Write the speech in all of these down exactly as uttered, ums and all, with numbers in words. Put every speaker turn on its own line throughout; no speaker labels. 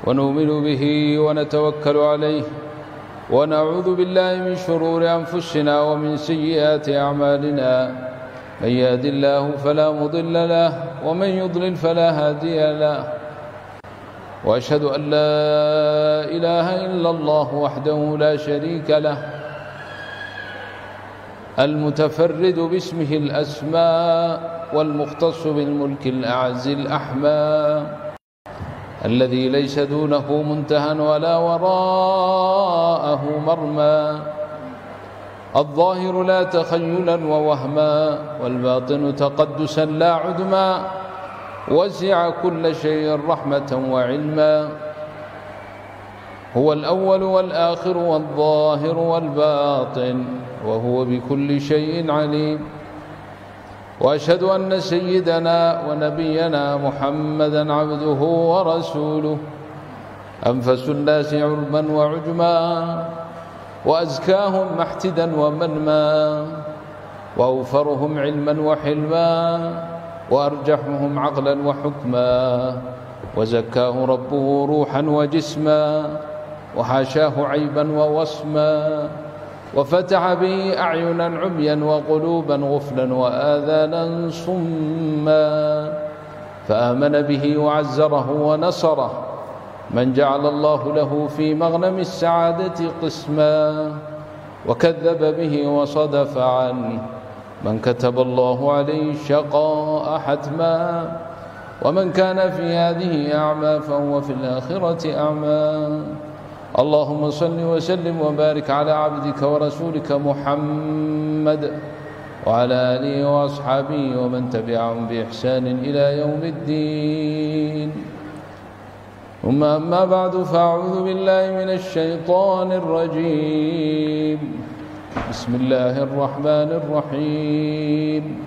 ونؤمن به ونتوكل عليه، ونعوذ بالله من شرور أنفسنا ومن سيئات أعمالنا، من يهد الله فلا مضل له ومن يضلل فلا هادي له، وأشهد أن لا إله إلا الله وحده لا شريك له المتفرد باسمه الأسماء والمختص بالملك الأعز الأحمى، الذي ليس دونه منتهى ولا وراءه مرمى، الظاهر لا تخيلا ووهما، والباطن تقدسا لا عدما، وسع كل شيء رحمة وعلما، هو الأول والآخر والظاهر والباطن، وهو بكل شيء عليم. وأشهد أن سيدنا ونبينا محمدًا عبده ورسوله، أنفس الناس عربا وعجما، وأزكاهم محتدا ومنما، وأوفرهم علما وحلما، وأرجحهم عقلا وحكما، وزكاه ربه روحا وجسما، وحاشاه عيبا ووصما، وفتح به أعينا عميا وقلوبا غفلا وآذانا صما، فآمن به وعزره ونصره من جعل الله له في مغنم السعادة قسما، وكذب به وصدف عنه من كتب الله عليه الشقاء حتما، ومن كان في هذه أعمى فهو في الآخرة أعمى. اللهم صل وسلم وبارك على عبدك ورسولك محمد وعلى آله وأصحابه ومن تبعهم بإحسان إلى يوم الدين. ثم أما بعد، فأعوذ بالله من الشيطان الرجيم. بسم الله الرحمن الرحيم.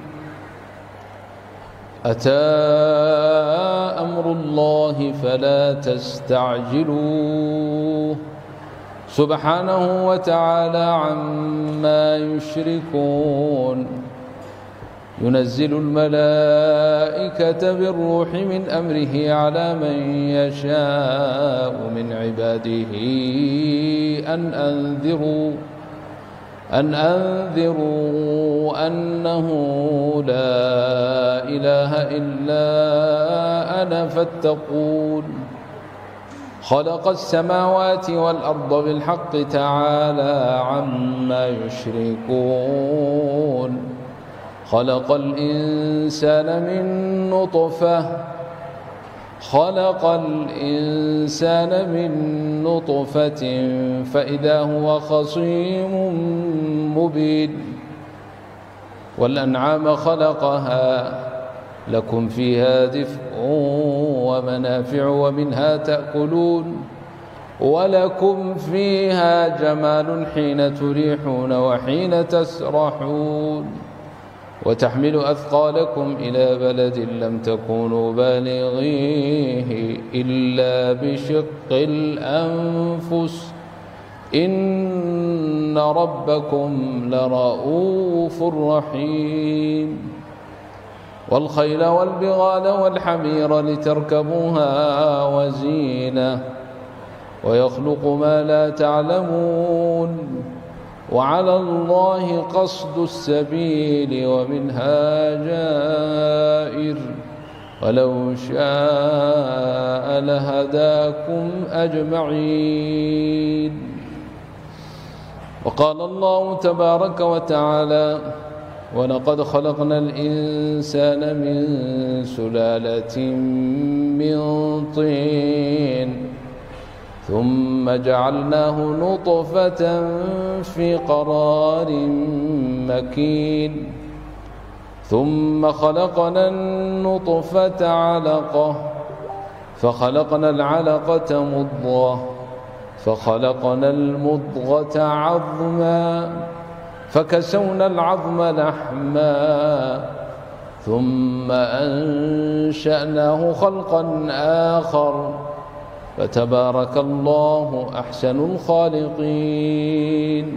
أتى أمر الله فلا تستعجلوه، سبحانه وتعالى عما يشركون. ينزل الملائكة بالروح من أمره على من يشاء من عباده أن أنذروا أن أنذروا أنه لا إله إلا أنا فاتقون. خلق السماوات والأرض بالحق تعالى عما يشركون. خلق الإنسان من نطفة خلق الإنسان من نطفة فإذا هو خصيم مبين. والأنعام خلقها لكم فيها دفء ومنافع ومنها تأكلون، ولكم فيها جمال حين تريحون وحين تسرحون، وتحمل أثقالكم إلى بلد لم تكونوا بالغيه إلا بشق الأنفس إن ربكم لرؤوف رحيم. والخيل والبغال والحمير لتركبوها وزينة، ويخلق ما لا تعلمون، وعلى الله قصد السبيل ومنها جائر، ولو شاء لهداكم أجمعين. وقال الله تبارك وتعالى: ولقد خلقنا الإنسان من سلالة من طين ثم جعلناه نطفة في قرار مكين ثم خلقنا النطفة علقة فخلقنا العلقة مضغة فخلقنا المضغة عظما فكسونا العظم لحما ثم أنشأناه خلقا آخر فتبارك الله أحسن الخالقين.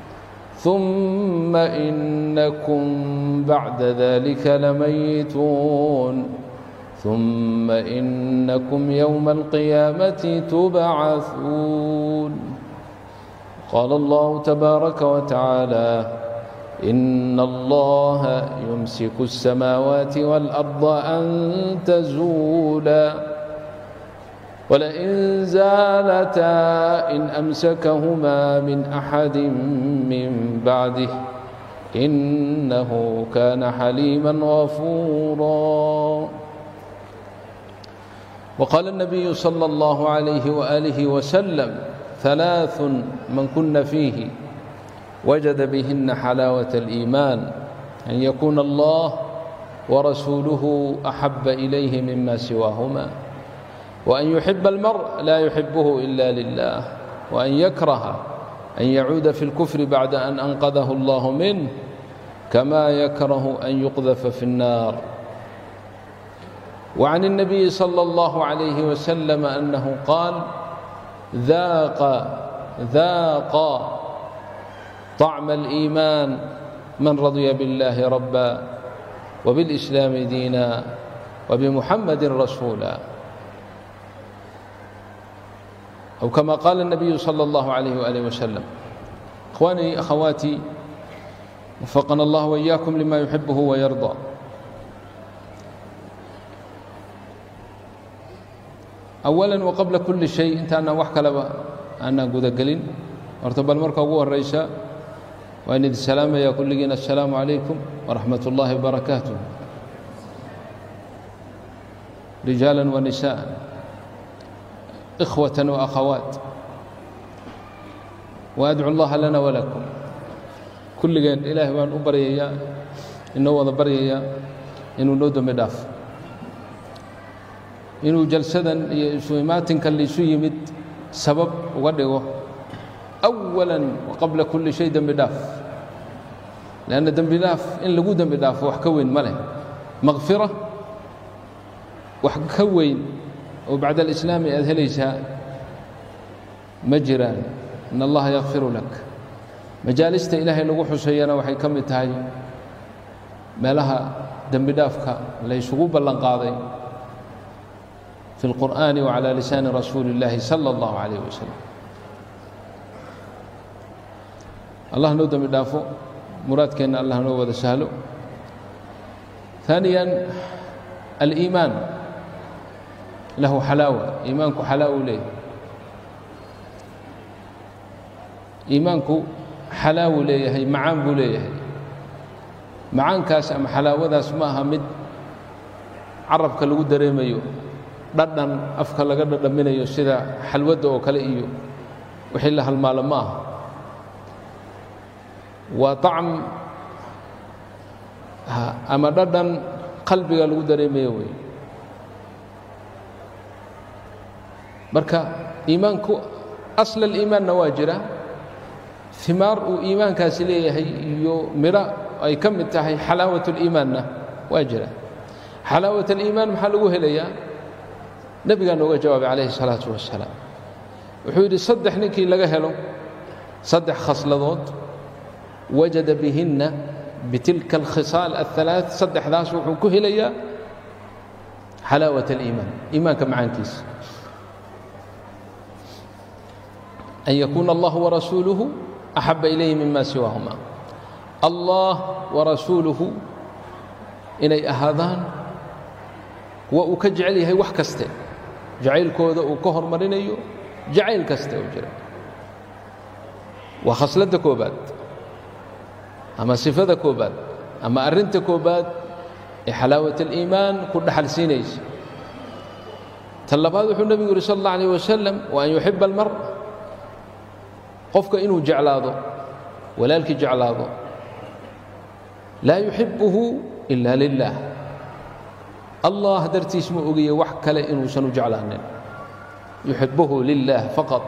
ثم إنكم بعد ذلك لميتون ثم إنكم يوم القيامة تبعثون. قال الله تبارك وتعالى: إن الله يمسك السماوات والأرض أن تزولا ولئن زالتا إن أمسكهما من أحد من بعده إنه كان حليما غفورا. وقال النبي صلى الله عليه وآله وسلم: ثلاث من كن فيه وجد بهن حلاوة الإيمان: أن يكون الله ورسوله أحب إليه مما سواهما، وأن يحب المرء لا يحبه إلا لله، وأن يكره أن يعود في الكفر بعد أن أنقذه الله منه، كما يكره أن يقذف في النار. وعن النبي صلى الله عليه وسلم أنه قال: ذاق ذاق طعم الإيمان من رضي بالله ربا وبالإسلام دينا وبمحمد رسولا، أو كما قال النبي صلى الله عليه وآله وسلم. إخواني أخواتي، وفقنا الله وإياكم لما يحبه ويرضى. أولا وقبل كل شيء أنت أنا وحكى أنا قد قلين ارتبى المركة أبوه الرئيسة وأن السلام يا كل جينا السلام عليكم ورحمة الله وبركاته، رجالا ونساء، إخوة وأخوات، وأدعو الله لنا ولكم كل جين إله وأن أبريا إنه وضبريا إنه نود مداف إنه جلسدا سويمات كاللي سويمت سبب وقدره أولا وقبل كل شيء دم بداف، لأن دم بداف إن لقوا دم بداف وحكوين مله مغفرة وحكوين، وبعد الإسلام أذهليسها مجرى إن الله يغفر لك. مجالست إلهي لقوا حسينا وحي كم تهاي ما لها دم بدافك ليس غوبا لنقاضي في القرآن وعلى لسان رسول الله صلى الله عليه وسلم. الله نودم يدافو مراد كأن الله نود سهله. ثانيا الإيمان له حلاوة، إيمانك حلاوة ليه، إيمانك حلاوة ليه، هي معان بوليه، معان كاس أم حلاوة ذا اسمها مد عربك اللي قد ريميو ردن أفكار لقد دمينيو سيدا حلوده وكلئيو وحلها المال ماه وطعم أما ردن قلبي اللي قد ريميو بركة إيمانك أصل الإيمان نواجرة ثمار وإيمان كاسلية هي مرا أي كم التحي حلاوة الإيمان واجرة. حلاوة الإيمان محلوه ليا نبي قال له جواب عليه الصلاة والسلام وحيد صدح نكي لقهله صدح خصلات وجد بهن بتلك الخصال الثلاث صدح ذاس وحكوه ليا حلاوة الإيمان. إيمانك معانكيس أن يكون الله ورسوله أحب إليه مما سواهما. الله ورسوله إني أهذان وأكجعلي هي وحكسته جعيل كوذا وكهر مرينيو جعيل كسته وجرا وخصلتك وباد أما صفتك وباد أما أرنتك وباد حلاوة الإيمان كل حل سينيس تلباد النبي صلى الله عليه وسلم وأن يحب المرء قفك إنه جعلاده ولالك جعلاده لا يحبه إلا لله. الله درتي اسمه أجي وحك لإنه سنجعلان يحبه لله فقط.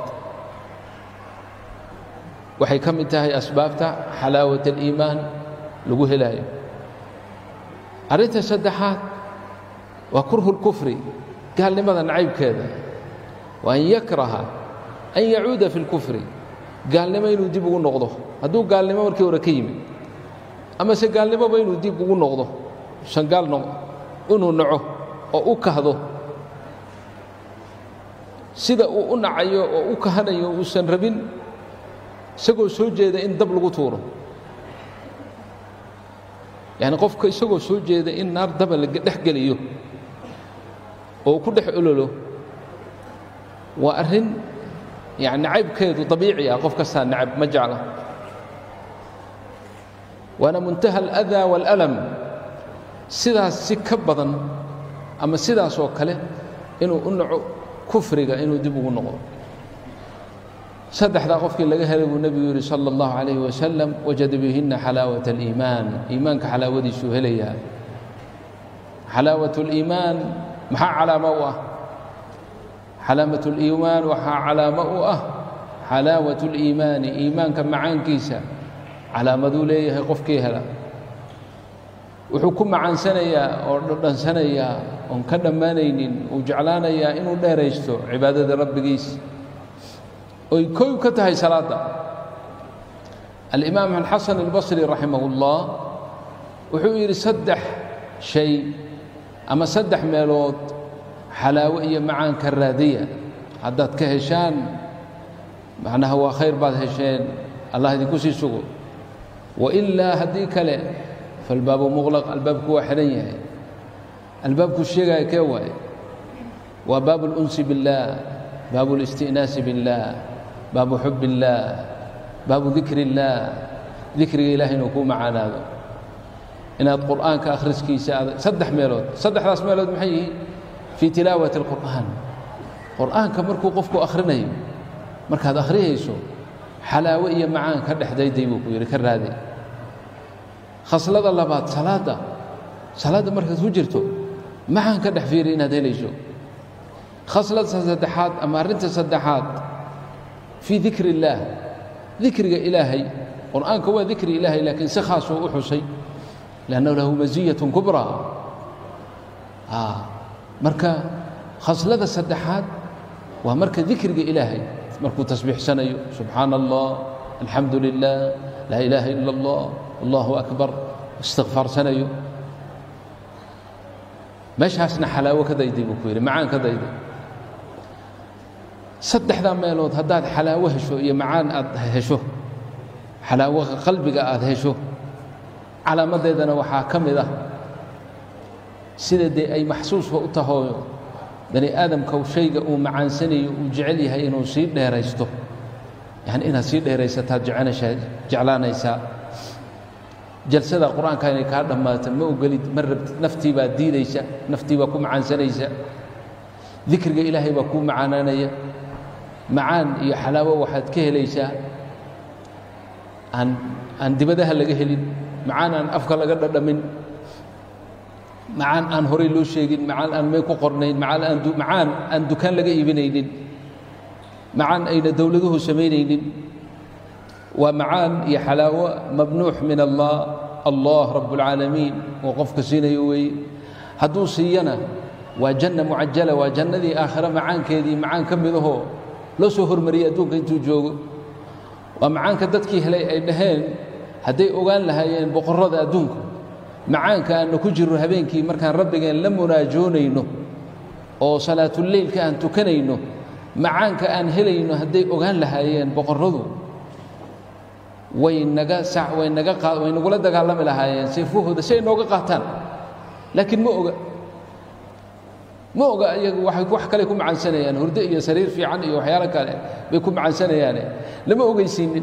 وحي كم انتهي أسبابته حلاوة الإيمان لقوه لاي أريت سدحات وكره الكفر قال لماذا نعيب كذا وأن يكره أن يعود في الكفر قال لما ينو ديب ugu noqdo haduu gaalnimo markii hore ka yimid ama se gaalnimo ba inuu dib ugu noqdo shan gaal noqdo inuu naco oo u kahdo sida uu u nacayo oo u kahanayo uusan rabin isagoo soo jeeda in dab lagu tuuro yani qofka isagoo soo jeeda in naar daba la dhex geliyo oo ku dhex ololo waa arrin yani nacaybkeedu dabiici ah qof kastaa nacab ma jecla waana muntaha aladaa waalalam sidaas si ka badan ama sidaas oo kale inuu u naco kufriga inuu dib ugu noqdo saddexdaa qofkii laga helay buu nebigu yidhi sala allahu calayhi wasalam wajada bihinna xalaawata aliimaan iimaanka xalaawadiisuu helayaa xalaawatu aliimaan maxaa calaamo u ah xalaamatu aliimaan waxaa calaamo u ah xalaawatu aliimaani iimaanka macaankiisa calaamaduu leeyahay qofkii hela wuxuu ku macaansanayaa oo dhadhansanayaa oon ka dhammaanaynin uu jeclaanayaa inuu dheeraysto cibaadada rabbigiis oy kow ka tahay salaadda alimaam alxasan albasri raximah ullah wuxuu yidhi saddex shay ama saddex meelood xalaawo iyo macaanka raadiya haddaad ka heshaan macnaha waa khayr baad hesheen allah idinku sii sugo wailaa haddii kale falbaabu muqlaq albaabku waa xidhan yahay albaabku sheegaya kee waaye waa baabu اlunsi biاllah baabu اlisti'naasi biاllah baabu xub اllah baabu dikri اllah dikriga ilaah inuu kuu macaanaado inaad qur'aanka akhriskiisa aad saddex meelood saddexdaas meelood maxay yihiin fii tilaawati اlqur'aan qur'aanka markuu qofku akhrinayo markaad akhriyayso xalaawo iyo macaan ka dhexdayday buu ku yidhi ka raaday khaslada labaad salaadda salaadda markaad ku jirto macaan ka dhex fiiri inaad helayso khaslada saddexaad ama arrinta saddexaad fii dikri illaah dikriga ilaahay qur'aanka waa dikri ilaahay laakiin si khaasuu u xusay liannahu lahu masiyatun kubraa marka khaslada saddexaad waa marka dikriga ilaahay markuu tasbiixsanayo subxaana allah alxamdu lilah laa ilaaha ila allah allahu akbar istikfaarsanayo meeshaasna xalaawo ka dayday buu ku yidhi macaan ka dayday saddexdaa meelood haddaad xalaawo hesho iyo macaan aad hesho xalaawo qalbiga aad hesho calaamadeedana waxaa ka mid ah sida dee ay maxsuusba u tahooyo bani aadamka shayga uu macaansanayo uu jecel yahay inuu sii dheeraysto yani inaad sii dheeraysataad jeclaanaysaa jalsada qur'aanka inay kaa dhammaato ma ogolid ma rabtid naftii baa diidaysa naftii baa ku macaansanaysa dikriga ilaahay baa kuu macaanaanaya macaan iyo xalaawo waxaad ka helaysaa aan aan dibadaha laga helin macaan aan afka laga dhadhamin macaan aan horay loo sheegin macaan aan meel ku qornayn macaan aan macaan aan dukaan laga iibinaynin macaan ayna dowladuhu samaynaynin waa macaan iyo xalaawo mamnuux min allah allah rabb اlcaalamiin oo qofka siinayo weeye hadduu siiyana waa janna mucajala waa jannadii aakhire macaankeedii macaan ka midahoo loo soo hormariyey adduunka intuu joogo waa macaanka dadkii helay ay dhaheen hadday ogaan lahaayeen boqorrada adduunka macaanka aanna ku jirro habeenkii markaan rabbigeen la munaajoonayno oo salaatuleylka aan tukanayno macaanka aan helayno hadday ogaan lahaayeen boqorradu way naga way naga way nagula dagaalami lahaayeen seefahooda si ay nooga qaataan laakiin ma oga ma oga iyagu waxay wax kale ku macaansanayaan hurdo iyo sariir fiican iyo waxyaalo kale bay ku macaansanayaane lama ogeysiinin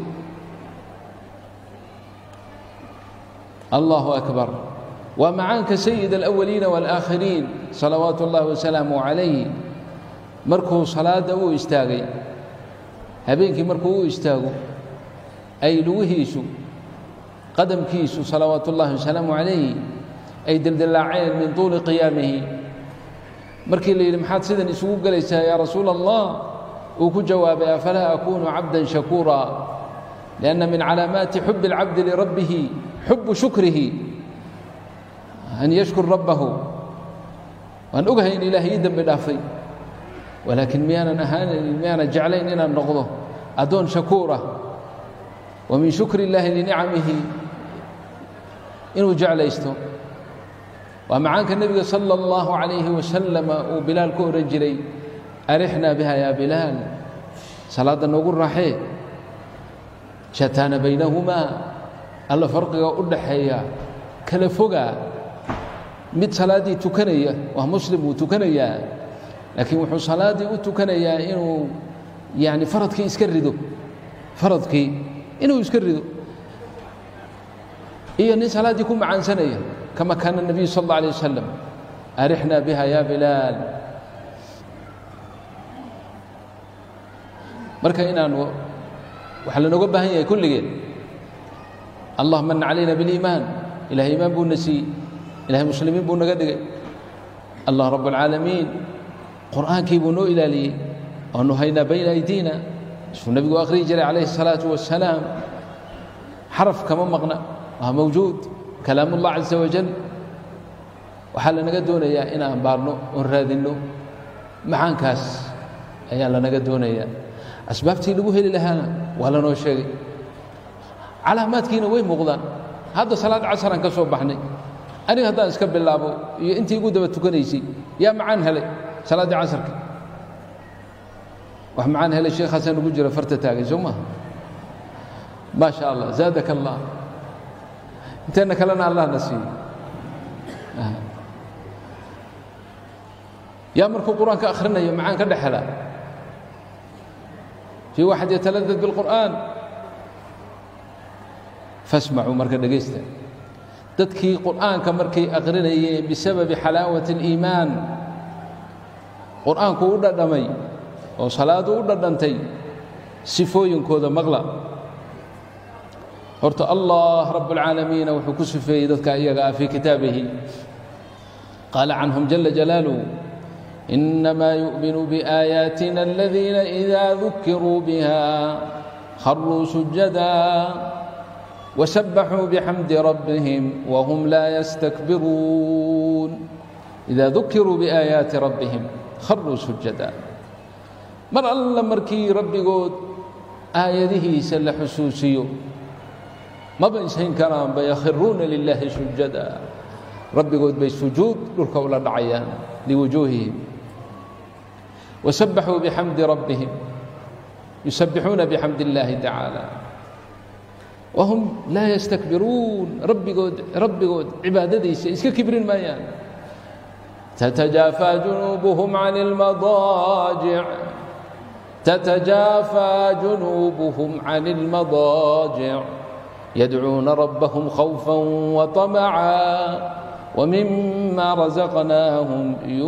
allahu akbar waa macaanka sayid alawaliina waalaakhiriin salawaatu ullahi wasalaamu calayh markuu salaadda u istaagay habeenkii markuu u istaago ay lugihiisu qadamkiisu salawaatu ullahi wasalaamu calayh ay dildillaaceen min tuuli qiyaamihi markii la yidhi maxaad sidan isugu gelaysaa yaa rasuula allah uu ku jawaabay afalaa akuunu cabdan shakuura lianna min calaamaati xubi اlcabdi lirabbihi xubu shukrihi an yashkur rabbahu waan ogahay in ilaahay ii dembi dhaafay walaakiin miyaanan ahaanan miyaanan jeclayn inaan noqdo addoon shakuura wa min shukri illaahi linicamihi inuu jeclaysto ومعانك النبي صلى الله عليه وسلم وبلال كورنجري أرحنا بها يا بلال صلاة نقول رحيه شتان بينهما الله فرق يقول حيا كلفوغا مد صلاتي تكنيا ومسلم وتكنيا لكن وحو صلاتي وتكنيا إنه يعني فرضك يسكردو فرضك إنه يسكردو إيه أن صلاتي يكون مع سنية كما كان النبي صلى الله عليه وسلم أرحنا بها يا بلال مركا إنان وحلا نقبها هي كل جيل الله من علينا بالإيمان إله إيمان بو نسي إله مسلمين بو نقدق الله رب العالمين قرآن كيبونو إلى لي وأنه هينا بين أيدينا شو النبي آخر جري عليه الصلاة والسلام حرف كما مغنى وهو موجود كلام الله عز وجل وحلا نقدونا يا إنا أنبارنو ونرادنو معان كاس أيالا نقدونا يا أسبابتي لبوه للهانا ولا نو شيء علامات كينا وين مغضان هذا صلاة عصر أنك صبحني أنا هذا أسكب الله أبو أنت يقول دبت كنيسي يا معان هلي صلاة عصر ومعان هلي الشيخ حسن قجرة فرتتاقي زوما ما شاء الله زادك الله أنت أنك لنا الله نسي آه. يا مركو قرآن كأخرنا يا معان كده حلا في واحد يتلذذ بالقرآن فاسمعوا مركا دقيستا تدكي قرآن كمركي أغرني بسبب حلاوة الإيمان قرآن كودا دمي وصلاة كودا دمتي سفوين كودا مغلا قلت الله رب العالمين وحكو سفي ذاتك إياقا في كتابه قال عنهم جل جلاله إنما يؤمن بآياتنا الذين إذا ذكروا بها خروا سجدا وسبحوا بحمد ربهم وهم لا يستكبرون إذا ذكروا بآيات ربهم خروا سجدا مر الله مركي ربي قد آياته سل حسوسيو ما بإنسان كلام بيخرون لله سجدا ربي قد بيسجود للقول العيان لوجوههم وسبحوا بحمد ربهم يسبحون بحمد الله تعالى وهم لا يستكبرون ربي قد ربي قد عبادتي اسك كبرين ما يعني تتجافى جنوبهم عن المضاجع تتجافى جنوبهم عن المضاجع يدعون ربهم خوفا وطمعا ومما رزقناهم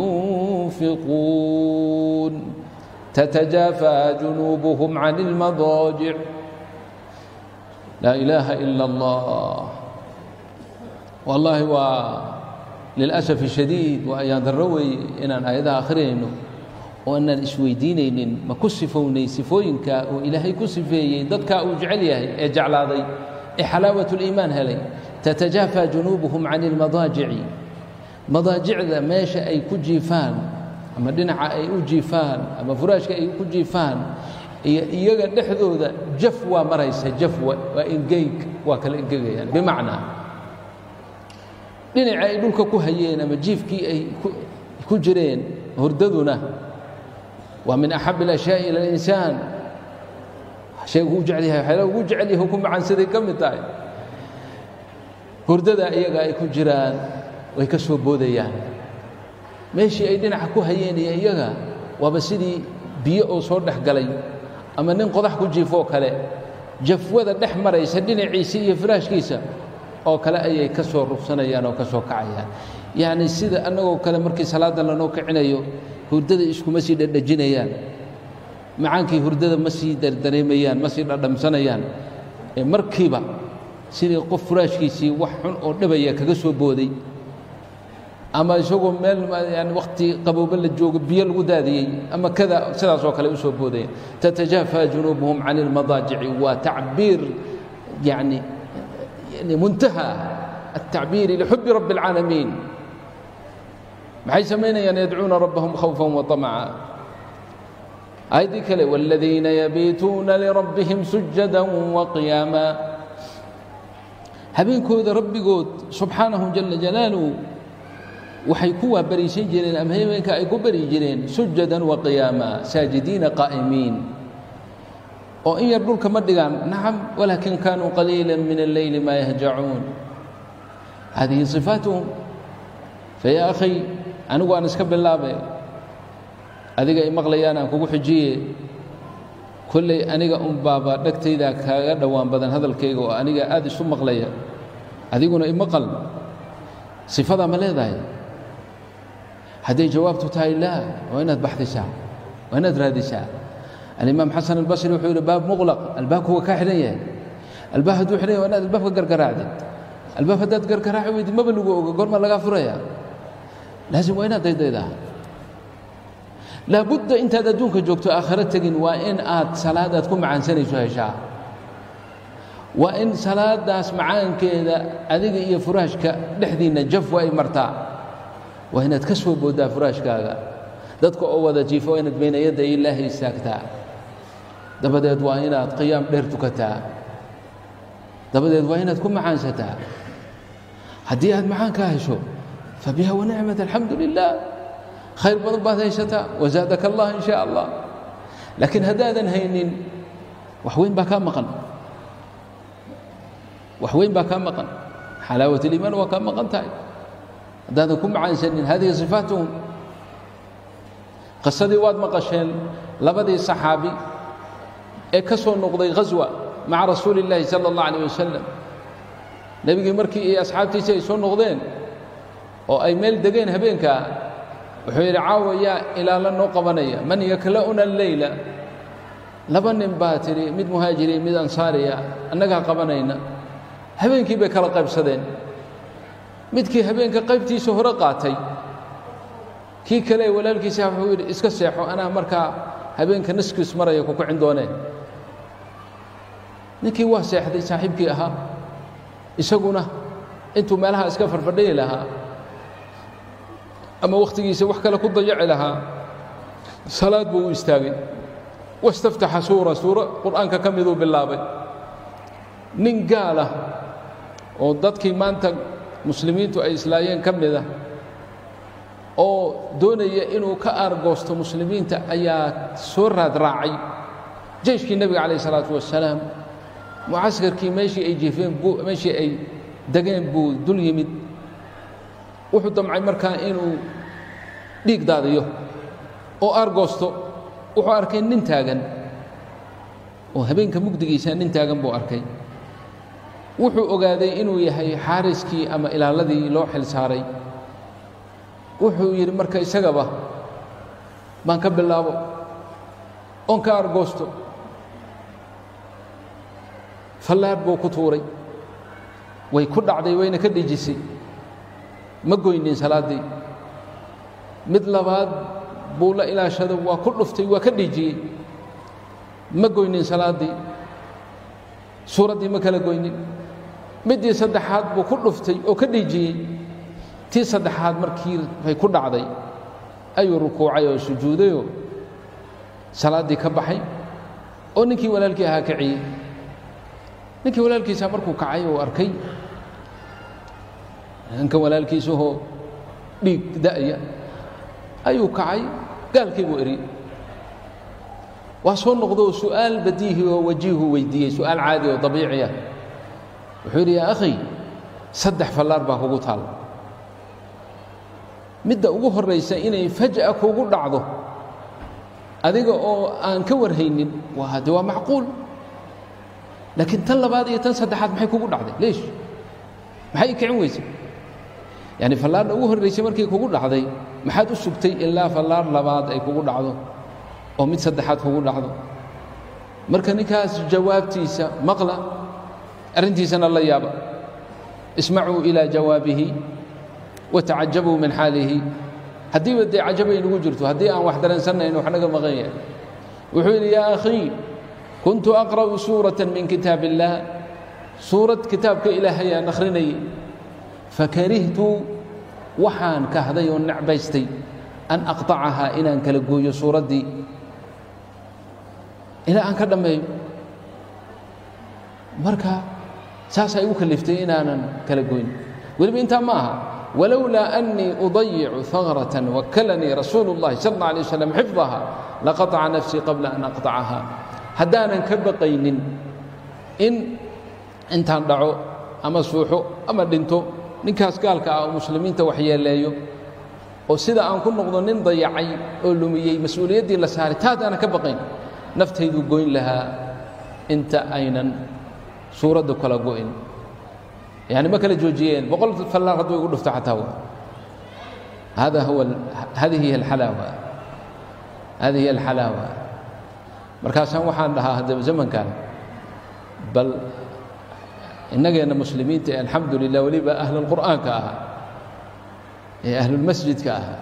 ينفقون تتجافى جنوبهم عن المضاجع لا إله إلا الله والله وللأسف الشديد وأيان الروي إن آياتها آخرين وأن الإسويدين ما كسفوني سفوينك وإلهي كسفي ضدك أجعليه يجعل هذا حلاوة الإيمان هلي تتجافى جنوبهم عن المضاجع مضاجع ذا ماشى أي كجيفان أما دنع أي أجيفان أما فراشك أي كجيفان iyaga dhexdooda jafwa maraysa jafwa waa ingeyg waa kala ingeyg yani bimaana dhinaca ay dhulka ku hayeen ama jiifkii ay ku jireen hurdaduna waa min ahab al-ashyaa ila al-insan shay uu jecel yahay xala uu jecel yahay ku macansaday kamid tahay hurdada iyaga ay ku jiraan way ka soo boodayaan meeshii ay dhinaca ku hayeen iyaga waa sidii biyo oo soo dhex galay ama nin qodax ku jiifo kale jafwada dhex maraysa dhinaciisa iyo firaashkiisa oo kale ayay ka soo rufsanayaan oo ka soo kacayaan yaani sida anagoo kale markii salaada la noo kicinayo hurdada isku ma sii dhadhajinayaan macaankii hurdada ma sii dardareemayaan ma sii dhadhamsanayaan ee markiiba sidii qof firaashkiisii wax xun oo dhabaya kaga soo booday ama isagoo meel yani waqti qabooba la joogo biyo lagu daadiyay ama kada sidaas oo kale u soo boodaya tatajafa junubuhum an almadaji'i wa ta'bir yani yani muntaha at-ta'bir li hubb rabb al-alamin maxay sameynayaan yad'una rabbahum khawfan wa tama'a aydi kale walladhina yabituna li rabbihim sujadan wa qiyama habeenkooda rabbigood subhanahu jalla jalaluhu waxay ku waabariisan jireen ama habeenka ay ku bari jireen sujadan wa qiyaama saajidiina qaa'imiin oo in yar dhulka ma dhigaan nacam walaakin kaanuu qaliilan min alleyli maa yahjacuun hadihi sifaatuhum fayaa akhay anigu aan iska bilaabe adiga i maqlayaan aan kugu xujiye kolley aniga un baaba dhegtayda kaaga dhowaan badan hadalkayga oo aniga aad isu maqlaya adiguna i maqal sifadaa ma leedahay hadday jawaabtu tahay laa waa inaad baxdisaa waa inaad raadisaa alimaam xasan albasri wuxuu yidhi baab muqlaq albaabku waa kaa xidhan yahay albaab hadduu xidhan yahay waa inaad albaabka gargaraacdid albaab haddaad gargaraaci weydid maba lagu oga goorma lagaa furaya laasim waa inaad daydaydaa laabudda intaad adduunka joogto aakhiro tegin waa in aad salaad aad ku macaansanayso heshaa waa in salaadaas macaankeeda adiga iyo furaashka dhexdiinna jafwa ay martaa waa inaad ka soo booddaa furaashkaaga dadka oo wada jiifo waa inaad bayna yadda ilaahay istaagtaa dabadeed waa inaad qiyaam dheer tukataa dabadeed waa inaad ku macaansataa haddii aad macaan kaa hesho fabiha wanicmat alxamdu lilah khayr badan baad haysataa wazaadaka allah in shaa allah laakiin haddaadan haynin wax weyn baa kaa maqan wax weyn baa kaa maqan xalaawat aliimaan waa kaa maqan tahay haddaadan ku macaansanin hadihi sifaatuhum qisadii waad maqasheen labadii saxaabi ee ka soo noqday ghaswa maca rasuuli illaahi sala allah alayh wasalam nebigii markii iyo asxaabtiisii ay soo noqdeen oo ay meel degeen habeenkaa wuxuu yidhi caawa yaa ilaala noo qabanaya man yakla'una alleyla laba nin baa tidhi mid muhaajiriin mid ansaariya annagaa qabanayna habeenkii bay kala qaybsadeen midkii habeenka qaybtiisa hore qaatay kii kale ee walaalkiisa wuxuu yidhi iska seexo anaa markaa habeenka naskiis maraya ku kicin dooneen ninkii waa seexday saaxiibkii ahaa isaguna intuu meelaha iska farfadhiyi lahaa ama wakhtigiisa wax kale ku dayaci lahaa salaad buu u istaagay wastaftaxa suura suuro qur'aanka ka miduu bilaabay nin gaala oo dadkii maanta muslimiintu ay islaayeen ka mida oo doonaya inuu ka aargoosto muslimiinta ayaa soo raadraacay jeyshkii nebiga calayh isalaatu wassalaam mucaskarkii meeshii ay jiifeen buu meeshii ay degeen buu dul yimid wuxuu damcay markaa inuu dhiig daadiyo oo aargoosto wuxuu arkay nin taagan oo habeenka mugdigiisa nin taagan buu arkay wuxuu ogaaday inuu yahay xaariskii ama ilaaladii loo xil saaray wuxuu yidhi marka isagaba baan ka bilaabo oon ka aargoosto fallaar buu ku tuuray way ku dhacday wayna ka dhejisay ma goynin salaaddii mid labaad buu la ilaashado waa ku dhuftay waa ka dhejiyey ma goynin salaaddii suuraddii ma kala goynin middii saddexaad buu ku dhuftay oo ka dhejiyey tii saddexaad markii bay ku dhacday ayuu rukuucay oo sujuudayoo salaaddii ka baxay oo ninkii walaalkii ahaa kiciyey ninkii walaalkiisa markuu kacay oo arkay ninkan walaalkiisahoo dhiig da'ya ayuu kacay gaalkii buu eriyey waa soo noqdoo su'aal badiihi oo wajiihu weydiiyey su'aal caadi oo dabiici ah wuxuu yidhi yaa akhi saddex fallaar baa kugu taal midda ugu horraysa inay faj'a kugu dhacdo adiga oo aan ka warhaynin waa hadde waa macquul laakiin tan labaad iyo tan saddexaad maxay kugu dhacday leesh maxay kicin weysay yani fallaarna ugu horraysay markay kugu dhacday maxaad u sugtay ilaa fallaar labaad ay kugu dhacdo oo mid saddexaad kugu dhacdo marka ninkaas jawaabtiisa maqla arrintiisana la yaaba ismacuu ilaa jawaabihi watacajabuu min xaalihi haddiiba dee cajabay nagu jirto haddii aan wax dareensannayn wax naga maqan yahay wuxuu yidhi yaa akhii kuntu aqra'u suuratan min kitaab illaah suurad kitaabka ilaahay aan akhrinayay fakarihtu waxaan kahday oo necbaystay an aqطacahaa inaan kala gooyo suuraddii ilaa aan ka dhammeeyo marka saasay igu kaliftay inaanan kala goyn weliba intaa ma aha ولولا أني أضيع ثغرة وكلني رسول الله صلى الله عليه وسلم حفظها لقطع نفسي قبل أن أقطعها هدانا كبقين إن أنت دعو أما سوحو أما دنتو نكاس قالك أو مسلمين توحيا لايو وسيدا أن كن نقضن ضيعي أولوميي مسؤولية دي لساري تاد أنا كبقين نفتي ذو قوين لها أنت أينا سورة دو كلا قوين يعني ما كلا جوجيين بقول فلا رضو يقول افتح تاو هذا هو ال... هذه هي الحلاوة هذه هي الحلاوة مركز وحان لها هذا زمن كان بل إنك أنا مسلمين الحمد لله وليبا أهل القرآن كأها أهل المسجد كأها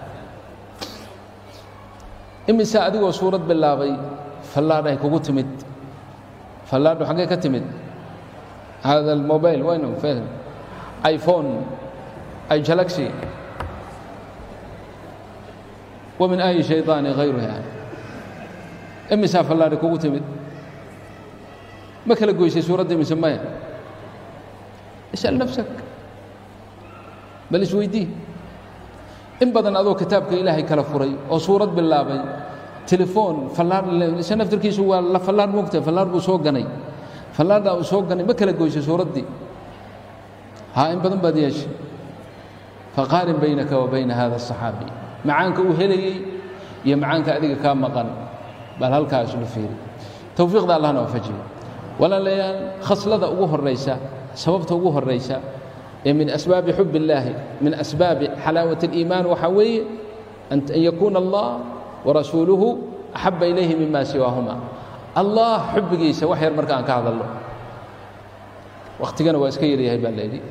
إمي ساعدي وصورة بالله بي فلا رأيك وقتمت فلا رأيك حقيقة تمت هذا الموبايل وينه فين آيفون أي جالاكسي ومن أي شيطان غيره يعني إمي ساعة فلا رأيك وقتمت ما كلا قوي شيء سورة دي مسميها اسأل نفسك بل اسويديه إن بدن أذو كتابك إلهي كلا فري أو صورة بالله بي تليفون فلار لسان أفتركي سوى لا فلار مكتب فلار بسوقني فلار دا بسوقني ما كلا قوي سورة دي ها إن بدن بديش فقارن بينك وبين هذا الصحابي معانك وهلي يا معانك أذيك كام مقن بل هل كاس الفيري توفيق ذا الله نوفجي ولا ليال خصلة أبوه الرئيسة سببت أبوه الرئيسة من أسباب حب الله من أسباب حلاوة الإيمان وحوي أن يكون الله ورسوله أحب إليه مما سواهما الله حب جيسة وحير مركان كهذا الله وقت كان واسكير يا هبال ليدي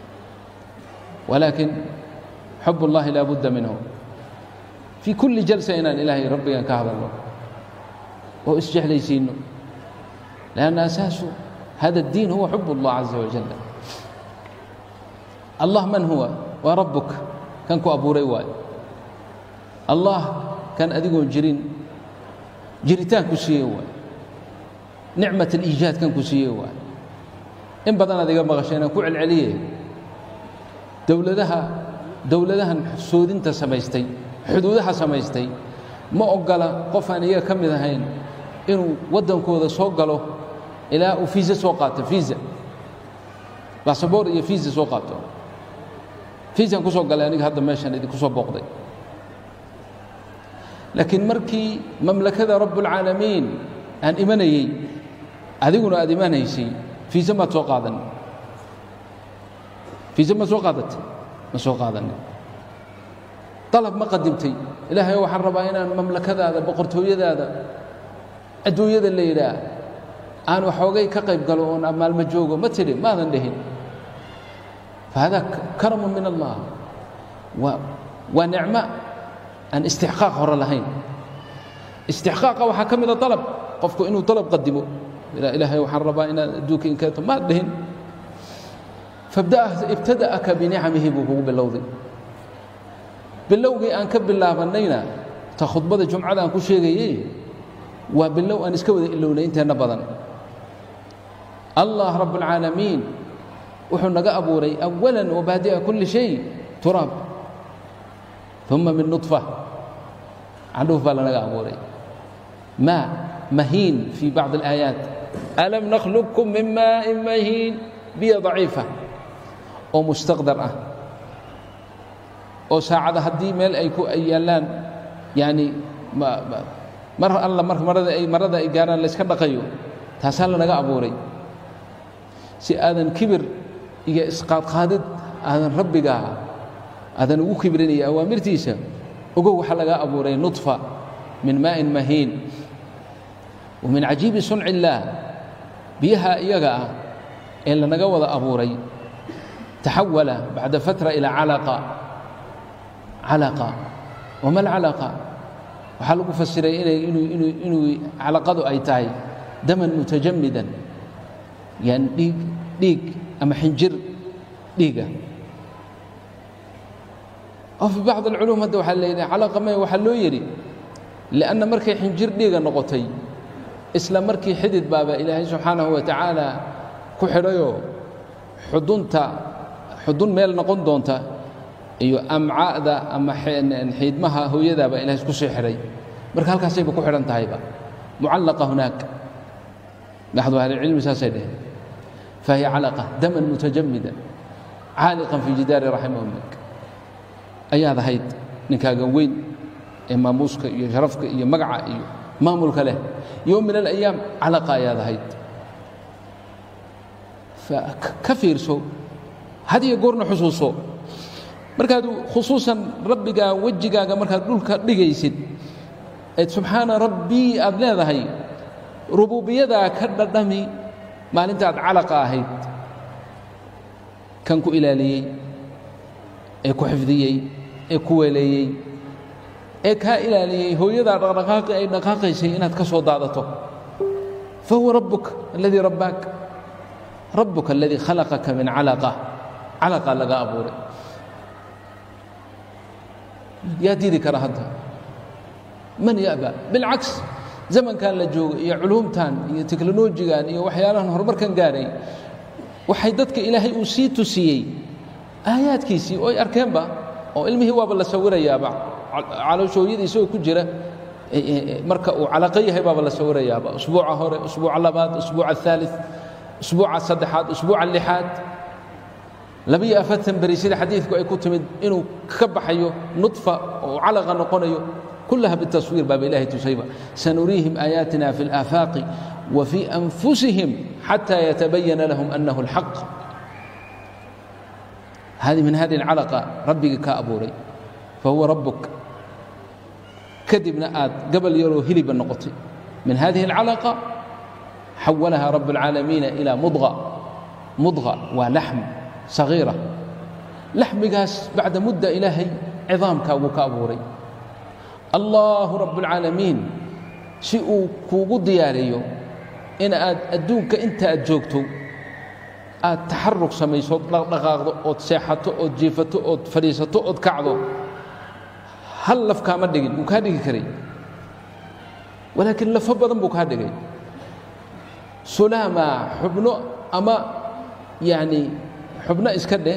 ولكن حب الله لا بد منه في كل جلسة إن الإلهي ربي كهذا الله واسجح ليسينه لأن أساسه هذا الدين هو حب الله عز وجل الله من هو وربك كان كو أبو ريواي الله كان أديقون جرين جريتان كسيوا نعمة الإيجاد كان كسيوا إن بدنا ذيك مغشينا كوع العليه دولتها دولتها سودين تسميستي حدودها سميستي ما أقول قفان هي كم ذهين إنه ودن كوذا سوقله إلى وفيزا سوقاته فيزا باسبور هي فيزا سوقاته فيزا كسو قال يعني هذا ماشان إذا كسو بقضي لكن مركي مملكة رب العالمين أن إيماني هذيقنا أديماني شيء فيزا ما توقعدن فيزا ما توقعدت ما توقعدن طلب ما قدمتي إلهي وحرب هنا المملكة هذا بقرتوية هذا أدوية الليلة أنا وحوجي كقيب قالوا أنا مال مجوجو ما تري ما ذنهن فهذا كرم من الله و ونعمة أن استحقاق هر لهين استحقاق وحكم إذا طلب قفكو إنه طلب قدمه إلى إلهي وحرب إن دوك إن كانت ما دهن فابدأ ابتدأك بنعمه بوه باللوذ باللوذ أن كب الله بنينا تاخذ بدا جمعة أن كل شيء جيه وباللو أن اسكود إلا أنت نبضا الله رب العالمين وحنا جاء أبوري أولا وبادئ كل شيء تراب ثم من نطفة عنده فلنا جاء أبوري ماء مهين في بعض الآيات ألم نخلقكم من ماء مهين بيا ضعيفة أو مستقدرة أو ساعد هدي مال أيكو أيالان يعني ما مرة الله مرة مرة أي مرة أي جانا ليش كنا قيو تسأل نجا أبوري سي آذن كبر يجي إسقاط خادد آذن ربي جاه آذن وو كبرني أوامر تيسا وجو حلقة أبوري نطفة من ماء مهين ومن عجيب صنع الله بها يجا إلا نجوض أبوري تحول بعد فترة إلى علقة علقة وما العلقة وحلو فسرين إنه إنه إنه علاقته أي تاي دما متجمدا يعني ديك ديك أما حنجر ديكه أو في بعض العلوم هذا وحلينا علاقة ما وحلو يري لأن مركي حنجر ديكه نقطي إسلام مركي حدد بابا إلهي سبحانه وتعالى كحريو حضنتا حضن ميل نقون دونتا iyo amcaada ama xiidmaha hooyadaaba ilaahay isku soo xiray marka halkaasayba ku xidhan tahayba mucallaqa hunaak naxdu ahli cilmi saasay dheheen fahiya calaqa daman mutajammidan caaliqan fi jidaari raxima ummak ayaad ahayd ninkaaga weyn ee maamuuska iyo sharafka iyo magaca iyo maamulka leh yowm min alayaam calaqa ayaad ahayd ka fiirso had iyo goorna xusuuso markaad khusuusan rabbigaa wejigaaga markaad dhulka dhigaysid eed subxaana rabbii aad leedahay rubuubiyadaa ka dhadhami maalintaad calaqa ahayd kan ku ilaaliyey ee ku xifdiyey ee ku weeleeyey ee kaa ilaaliyey hooyadaa dhaqdhaqaaqi ay dhaqaaqaysay inaad ka soo daadato fahuwa rabbuka aladii rabbaak rabbuka aladii khalaqaka min calaqa calaqa laga abuuray yaa diidi kara hadda man ya'ba bilcaks zamankan la joogo iyo culuumtan iyo teknolojigan iyo waxyaalahan horumarkan gaaray waxay dadka ilaahay uu sii tusiyey aayaadkiisii oo ay arkeenba oo ilmihii waaba la sawirayaaba calooshooyadiisa oo ku jira marka uu calaqa yahay baaba la sawirayaaba usbuuca hore usbuuca labaad usbuuca athaalith usbuuca saddexaad usbuuca lixaad labiyo afartan beri sida xadiidku ay ku timid inuu ka baxayo nudfa oo calaqa noqonayo كلها بالتصوير باب إلهي تسيبا سنريهم آياتنا في الآفاق وفي أنفسهم حتى يتبين لهم أنه الحق هذه من هذه العلقة ربك كأبوري فهو ربك كذبنا آد قبل يرو هلب النقطي من هذه العلقة حولها رب العالمين إلى مضغة مضغة ولحم صغيرة لحم قاس بعد مدة إلهي عظام كاو كأبوري الله رب العالمين شيء كوغو دياريو إن أدونك أنت أجوكتو التحرك سميسو دقاقدو أو تسيحتو أو جيفتو أو فريستو أو كعدو هل لف كامل دقين وكادقي كري ولكن لف بدن بكادقي سلامة حبنو أما يعني حبنا إسكده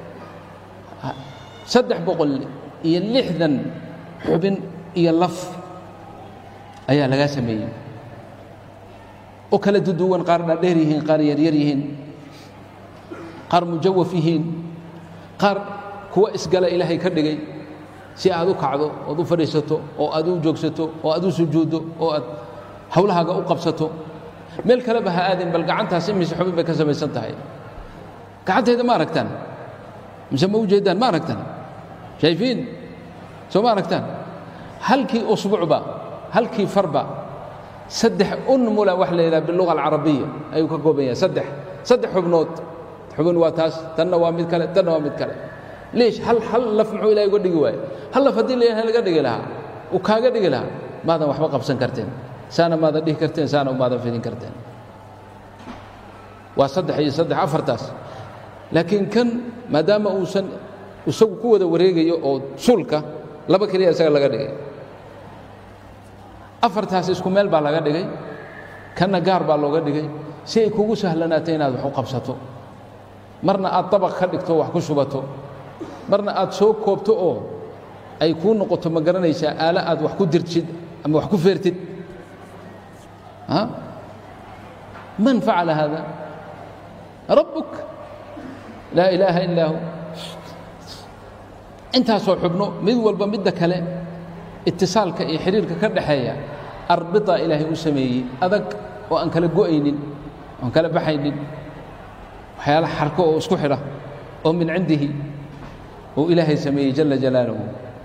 سدح بقول يلحذن حبن iyo laf ayaa laga sameeyay oo kala duwan qaar dheer yihiin qaar yar yar yihiin qaar mujawaf yihiin qaar kuwa isgala ilaahay ka dhigay si aad u kacdo oo u fadhiisato oo aad u joogsato oo aad u sujuudo oo aad hawlahaaga u qabsato meel kale ba ha aadin bal gacantaas imis xubin bay ka samaysan tahay gacanteeda ma aragtaan mise ma u jeedaan ma aragtaan shayfiin soo ma aragtaan halkii usbuucba halkii farba saddex unmula wax la yiraahdo biluga alcarabiya ayuu ka kooban yahay saddex saddex xubnood xubin waa taas tanna waa mid kale tanna waa mid kale leesh hal hal laf muxuu ilaahay uga dhigi waay hal laf hadii leeyahay laga dhigi lahaa uu kaaga dhigi lahaa maadan waxba qabsan karteen saana maadan dhihi karteen saana maadan fidin karteen waa saddex iyo saddex afartaas laakiin kan maadaama uusan isagu ku wada wareegayo oo sulka laba kaliya isaga laga dhigay afartaas isku meel baa laga dhigay kana gaar baa looga dhigay si ay kugu sahlanaato inaad wax u qabsato marna aad tabaq ka dhigto wax ku shubato marna aad soo koobto oo ay ku noqoto ma garanaysaa aala aad wax ku dirjid ama wax ku feertid ha man facala hada rabbuk la ilaha illa hu intaasoo xubno mid walba midda kale itisaalka iyo xiriirka ka dhaxeeya arbita ilaahay u sameeyey adag oo aan kala go'aynin aan kala baxaynin waxyaala xarko oo isku xidha oo min cindihi oo ilaahay sameeyey jalla jalaaluhu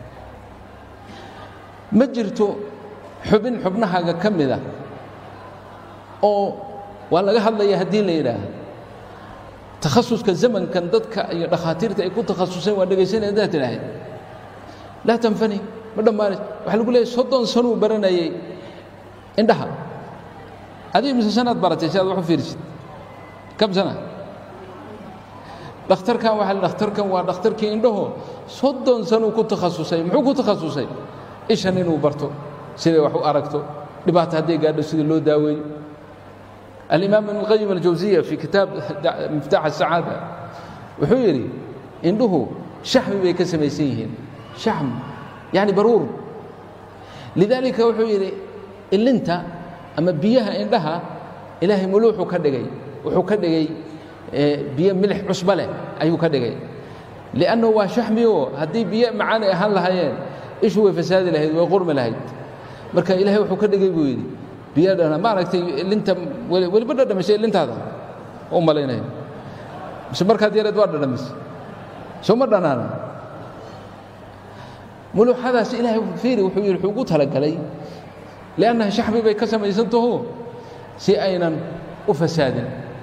ma jirto xubin xubnahaaga ka mida oo waa laga hadlaya haddii la yidhaaha takhasuska zamankan dadka iyo dhakhaatiirta ay ku takhasuseen waa dhegaysanaya haddaad tidhaahid laa tanfani ma dhammaanayso waxaa lagu leeyahay soddon sanuu baranayay indhaha adiga mise sanaad baratay si aad wax u fiirisid kam sana dhakhtarkan waxaa dhakhtarkan waa dhakhtarkii indhaho soddon sanuu ku takhasusay muxuu ku takhasusay ishan inuu barto siday wax u aragto dhibaato hadday gaadho sida loo daaweeyo الإمام ابن القيم الجوزية في كتاب مفتاح السعادة وحيري إنه شحم بيكسم يسيهن شحم يعني برور لذلك وحيري اللي انت أما بيها عندها إلهي ملوح وكدجي وحكدجي بيه ملح عصبله أيو كدجي لأنه هو شحميو هدي بيه معانا أهل هايين إيش هو فساد لهيد وغرم لهيد مركا إلهي وحكدجي بويدي بيه أنا ما رأيت اللي انت واللي بدر دمس اللي انت هذا أم لينا بس مركا دير دوار دمس شو مرنا أنا ملوح هذا إلهي فيري وحير حقوقها لك علي لأنها شحمي بيكسم يسنته سيئينا وفساد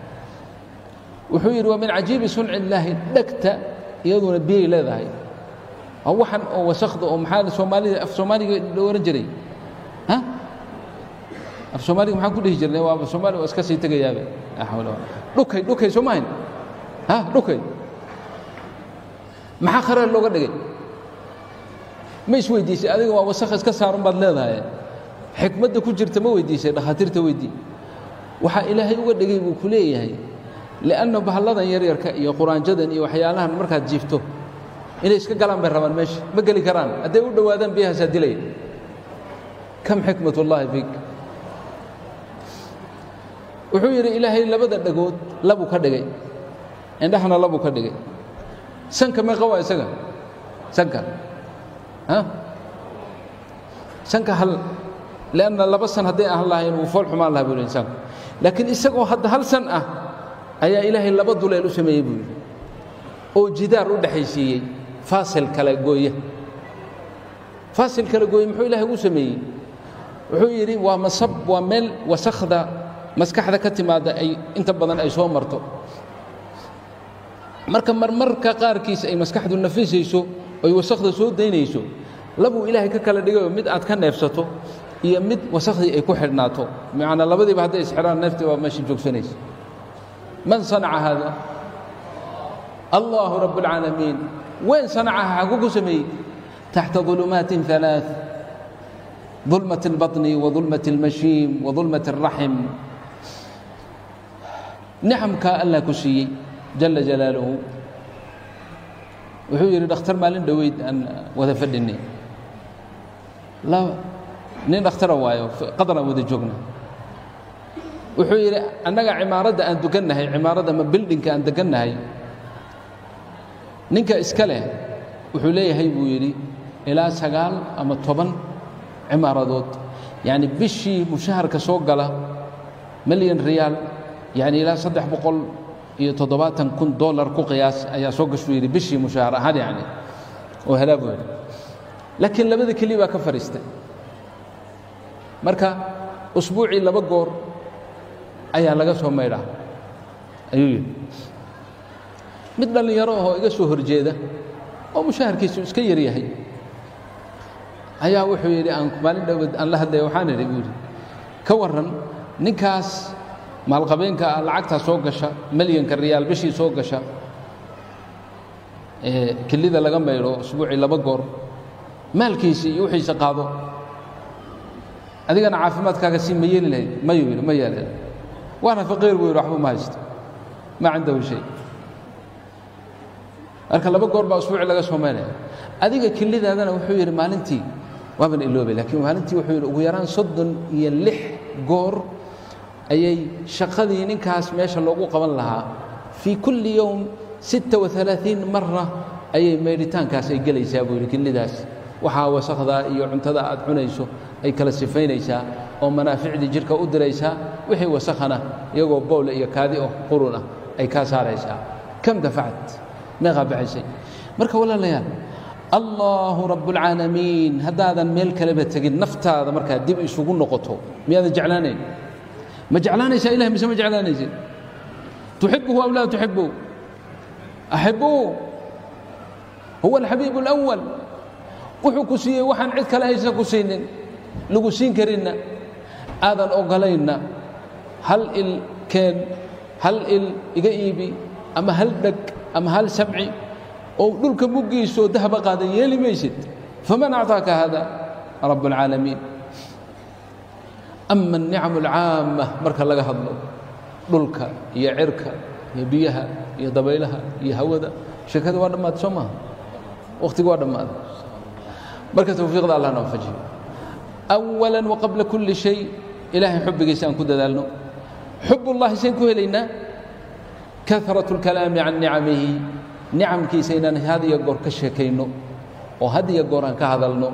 وحير ومن عجيب صنع الله دكت يظن بيه لذا أو وحن أو وسخض أو محال سومالي أف سومالي ورنجري ها أف سومالي محال كله يجري وأف سومالي وأسكسي تجيابه أحاول لوكي لوكي سوماين ها لوكي ما خير اللغة دقي ما يسوي ديش هذا هو وسخ أسكسر بعد لذا حكمة كجرت ما ويديش خاطر تويدي وحا إلهي uga dhigay buu ku leeyahay لأنه bahaladan yar yarka iyo quraan jadan iyo waxyaalahan markaad jiifto inay iska galaan bay rabaan meesha ma gali karaan haday u dhawaadaan biyaha sadilay kam hikmatullahi fik wuxuu yiri ilaahay labada dhagood labu ka dhigay indhahana labu ka dhigay sanka ma qawa isaga sanka ha sanka hal لأن لبسن هدي أهل الله وفرح ما الله بالإنسان لكن إسقوا هذا هل سنة أي إلهي لبض ولا يلوس ما يبون أو جدار رد حيسي فاصل كلا جوية فاصل كلا جوية محو إلهي وسمي وحيري ومصب ومل وسخذ مسكح ذا كتم هذا أي أنت بدن أي سو مرتو مركب مر مركب قاركيس أي مسكح ذو النفيس يسوع أي وسخذ سود دين يسوع لبو إلهي كلا دقيقة مد أتكن نفسته iyo mid wasakhdii ay ku xidhnaato macna labadiiba haday isxiraan nafti waa meeshii joogsanaysa man sana'a hada Allah rabbul alamin وين صنعها حقوق سمي تحت ظلمات ثلاث ظلمة البطن وظلمة المشيم وظلمة الرحم نعم كألا كسي جل جلاله وحير الاختر مالين دويد أن وذفدني لا نين اختر وايو قدر ودي جوجنا وحير أنك عمارة أن تجنها عمارة ما بيلدينك أن تجنها نينك إسكاله وحوليه هي بويري إلى سجال أما طبعا عمارة دوت يعني بشي مشهر كسوق له مليون ريال يعني إلى صدح بقول يتضبط كن دولار كقياس أي سوق شويري بشي مشهر هذا يعني وهلا بويري لكن لبذا كلي وكفرسته مركا أسبوعي لبقور أيها لقصهم ميرا أيوه مثل اللي يروه يقصوا هرجيده أو مشاهر كيسو اسكير يحي أيها وحوي لي أنك مالين داود أن الله هدى وحاني يقولي كورن نكاس مع القبين كالعقتها سوقشا مليون كالريال بشي سوقشا إيه كل ذا لقم بيرو أسبوعي لبقور مال كيسي يوحي سقاضه هذيك أنا عافمات كاكسين ميل لي ما يويل ما يال وأنا فقير ويروح ما يست ما عنده شيء أركل لبقور بأسبوع لقى سومالي هذيك كل ذا أنا وحير مالنتي وابن إلوبي لكن مالنتي وحير ويران صد يلح جور أي شقدي نكاس ماشى اللوجو قبل لها في كل يوم ستة وثلاثين مرة أي ميريتان كاس يقل يسابوا لكل ذاس وحاول سخذا يعنتذا أدعنيسو أي كلا سفينيسا أو منافع دي جركا أدريسا وحي وسخنا يقول بول إيا كاذي أو قرونا أي كاساريسا كم دفعت ما غاب عشي مركا ولا ليال الله رب العالمين هذا هذا الميل كلمة تجد نفط هذا مركا دب يسوقون نقطه ماذا جعلاني ما جعلاني شيء إله مسمى جعلاني شيء تحبه أو لا تحبه أحبه هو الحبيب الأول وحكسيه وحن عدك لا يسكسين لقسين كرنا هذا الأقلين هل ال كان هل ال إجايبي أما هل دك أما هل سمعي أو دولك بوجيسو ذهب قاعد يلي ميشد فمن أعطاك هذا رب العالمين أما النعم العامة مركا لقى هضلو دولك يا عركة يا بيها يا دبيلها يا هودا شكد وانا ما تسمى waqtigu waa dhamaaday marka tawfiiqda Allah noo fajiyo awalan wa qabla kulli shay ilaahay xubbigiisa aan ku dadaalno xubbullahi sayn ku helayna kathratu al-kalaami an ni'amihi ni'amkiisa inaan hadiya goor ka sheekayno oo hadiya goor aan ka hadalno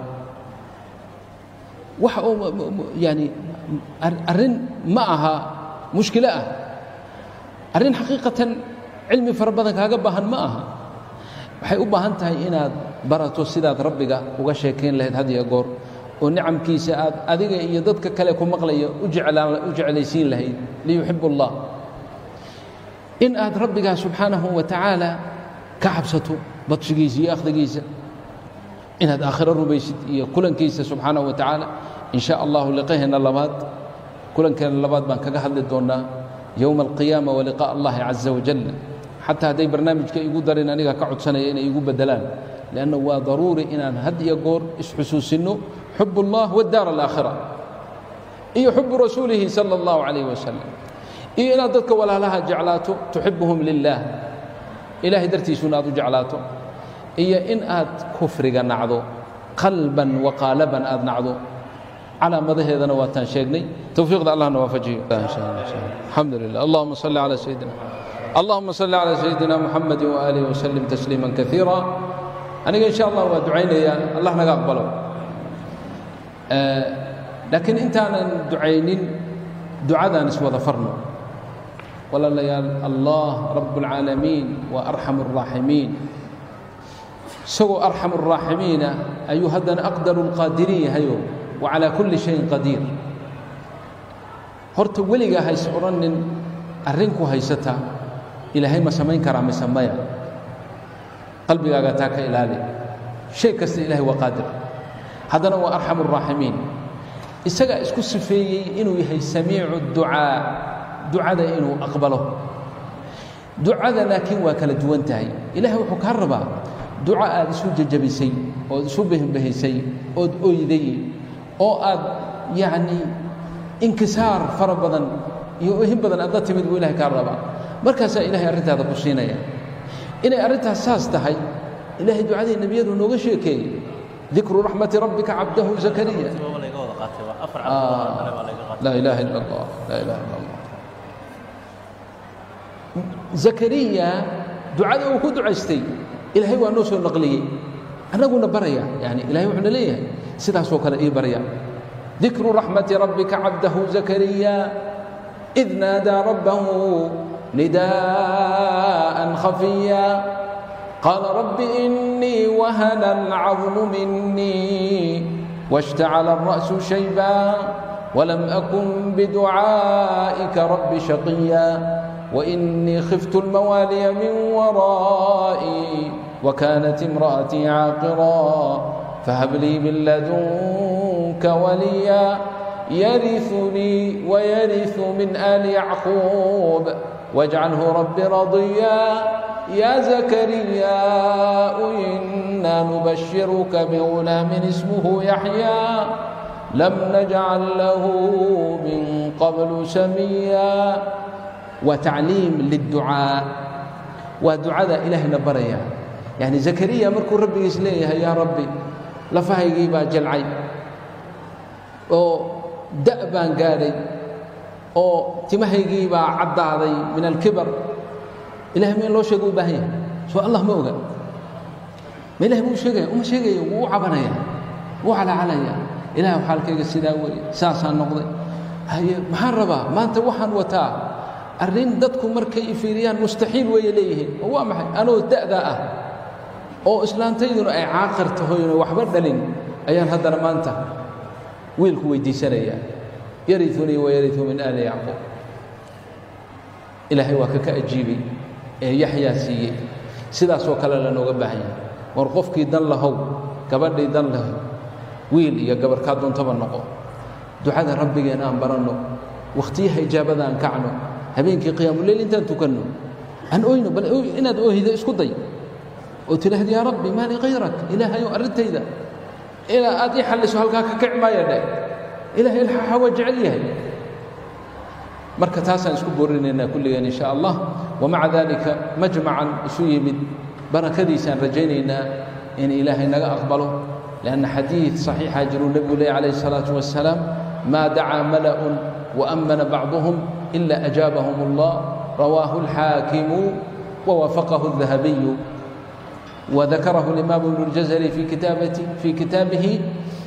wax yani arrin ma aha mushkila ah arrin xaqiiqatan cilmi fara badan kaaga baahan ma aha waxay u baahan tahay inaad barato sidaad rabbiga uga sheekayn lahayd hadiya goor oo ni'amkiisa aad adiga iyo dadka kale ku maqlaya u jeclaan u jeclaysiin lahayd liyuhibbu Allah in aad rabbiga subhanahu wa ta'ala ka xabsato badshigiisa iyo akhdigiisa inaad aakhira rubaysid iyo kulankiisa subhanahu wa ta'ala in sha Allah liqahna labaad kulankeena labaad baan kaga hadli doonaa يوم القيامة ولقاء الله عز وجل حتى هذي برنامج كي يقول دارين أنا كعد سنة إن يقول بدلان لأنه هو ضروري إن هدي يقول إسحسوس إنه حب الله والدار الآخرة إيه حب رسوله صلى الله عليه وسلم إيه إن ضدك ولا لها جعلاته تحبهم لله إلهي درتي سناد جعلاته إيه إن آد كفر نعضو قلبا وقالبا آد نعضو على مدى هذا نواتان شيخني توفيق الله نوافجه الحمد لله اللهم صل على سيدنا اللهم صل على سيدنا محمد وآله وسلم تسليما كثيرا أنا إن شاء الله ودعينا يا الله نقبله آه لكن أنت أنا دعينين دعاء نسوى ظفرنا ولا ليال الله رب العالمين وأرحم الراحمين سوى أرحم الراحمين أيها هذا أقدر القادرين هيو وعلى كل شيء قدير هرت وليغا هيس اورنن ارنكو هيستا الهي ما سمين كرا ما سميا قلبيغا تاك الهي شيء كست الهي وقادر هذا هو ارحم الراحمين اسغا اسكو سفيي انو يحي سميع الدعاء دعاء انو اقبله دعاء لكن وكل دوانتهي الهي وحو كربا دعاء سو ججبسي او سو بهم بهيسي او اويدي oo aad yaani inkisaar fara badan iyo in badan aad timid buu ilaahay ka raba markaas ilaahay arintaada ku siinaya inay arintaas saas tahay ilaahay ducadii nabiyadu nooga sheekay dhikru rahmati rabbika abdahu zakariya la ilaha illa allah la ilaha illa allah zakariya ducada uu ku ducaystay ilaahay waa noo soo naqliyay anaguna baraya yani ilaahay wuxuu leeyahay sidaas oo kale ii barya ذكر رحمة ربك عبده زكريا إذ نادى ربه نداء خفيا قال رب إني وهن العظم مني واشتعل الرأس شيبا ولم أكن بدعائك رب شقيا وإني خفت الموالي من ورائي وكانت امرأتي عاقرا فهب لي من لدنك وليا يرثني ويرث من آل يعقوب واجعله رب رضيا يا زكريا إنا نبشرك بغلام اسمه يحيى لم نجعل له من قبل سميا وتعليم للدعاء ودعاء إلهنا بريا يعني زكريا مركو ربي يسليها يا ربي لفهيغي با جلعي او دأبان قاري او تمهيغي با عدادي من الكبر إله من لو شيغو باهي سو الله ما اوغا ما إله مو شيغي وما شيغي و عبنيا وعلى عليا إله حالكيغا سيدا وي ساسا نقضي هي maxaan rabaa maanta waxaan wataa arrin dadku markay fiiriyaan mustaxiil way leeyihiin waa maxay anoo da'da ah oo islaantayduna ay caaqir tahay oo waxba dhalin ayaan haddana maanta wiilku weydiisanaya yarithuni wa yarithu min ali yaqub ilaahay waa ka ajiibay ee yaxya siiyay sidaas oo kale la nooga baahan yahay war qofkii dan lahow gabadhii dan lahow wiil iyo gabar ka doontaba noqo ducada rabbigeena aan baranno waqtiyaha ijaabada aan kacno habeenkii qiyaamul leyl intaan tukanno aan oyno bal inaad oohida isku day oo tiraahdo ya rabbi ma li ghayrak ilaahayo arintayda ila aad i xaliso halka ka kicmaayada ilaahay ilaaha wajcal yahay marka taasaan isku boorinayna kulligan insha Allah wa ma'a dhalika majma'an isu yimid barakadiisaan rajaynayna إن إلهي نجا أقبله لأن حديث صحيح جل النبي عليه الصلاة والسلام ما دعا ملأ وأمن بعضهم إلا أجابهم الله رواه الحاكم ووافقه الذهبي وذكره الإمام ابن الجزري في كتابته في كتابه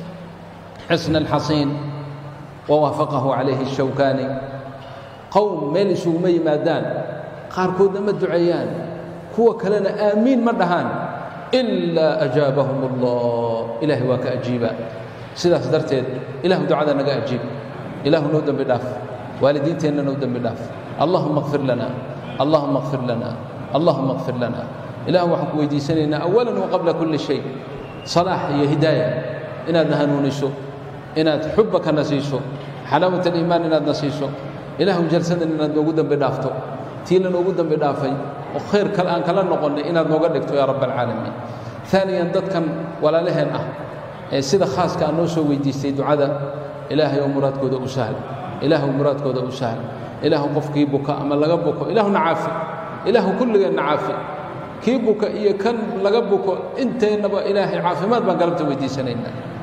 حصن الحصين ووافقه عليه الشوكاني قوم ميلسوا مي مادان قاركود ما الدعيان هو كلنا آمين مردهان إلا أجابهم الله إلهي واك أجيبا سيدا صدرتين إله دعانا نقا أجيب إله نودن بداف والدين تينا نودن بداف اللهم اغفر لنا اللهم اغفر لنا اللهم اغفر لنا إله وحق ويدي سنين أولا وقبل كل شيء صلاح هي هداية إنا نهنونيسو إنا حبك نسيسو حلاوة الإيمان إنا نسيسو إله جلسنا إنا نوجدا بدافتو تينا نوجدا بدافي وخير كالآن كلا نقول إنا نوجدك يا رب العالمين ثانيا ضدكم ولا لهن أه سيدا خاص كأنه سو ويدي سيد عدا إله يوم مراد كودا أسهل إله مراد كودا أسهل إله قفكي بكاء أما لقبك إله نعافي إله كل نعافي كيبك إيه كان لقبك أنت نبى إلهي عافي ما تبى قلبت ويدي سنين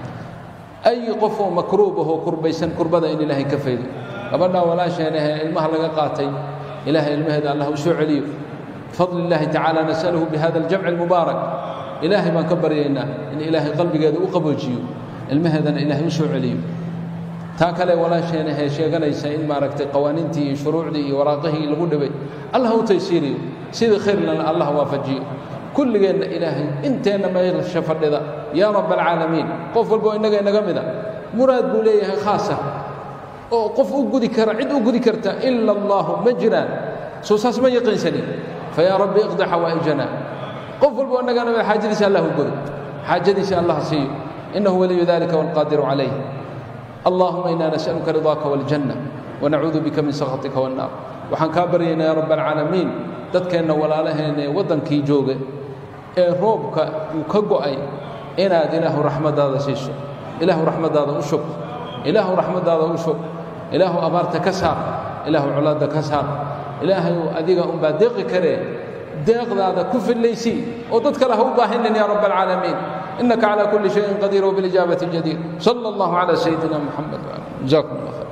أي قفو مكروبه كربيسن كربدا إن إلهي كفيد قبلنا ولا شيء المهر لقاتي إلهي المهد الله وسوع عليه فضل الله تعالى نسأله بهذا الجمع المبارك إلهي ما كبر لنا إن إلهي قلبي قد أقبل جيو المهد أن إلهي وسوع عليه تاكل ولا شيء نهي شيء ليس إن ما ركت قوانينتي شروعي وراقه الغدبي الله هو تيسيري سيد خير لنا الله وافجيه كل جينا إلهي أنت إنما يشفر لذا يا رب العالمين قف البو إنك إنك مذا مراد بوليه خاصة قف أقودي كرا عد أقودي كرتا إلا الله مجرى سوساس ما يقين سني فيا رب اقضي حوائجنا قف البو إنك أنا حاجة إن شاء الله أقودي حاجة إن شاء الله سيء إنه ولي ذلك والقادر عليه اللهم إنا نسألك رضاك والجنة ونعوذ بك من سخطك والنار وحن كابرينا يا رب العالمين dadkeena walaalaheen wadankii jooga ee roobka uu ka go'ay inaad ilaahu raxmadaada siiso ilaahu raxmadaada u shub ilaahu raxmadaada u shub ilaahu abaarta ka saar ilaahu culaada ka saar ilaahu adiga um baa deeqi kare deeqdaada ku filaysi oo dad kale ha u baahaneen ya rabbal alamin innaka ala kulli shay'in qadir wa bil ijabati jadir sallallahu ala sayyidina muhammad wa jazakumullah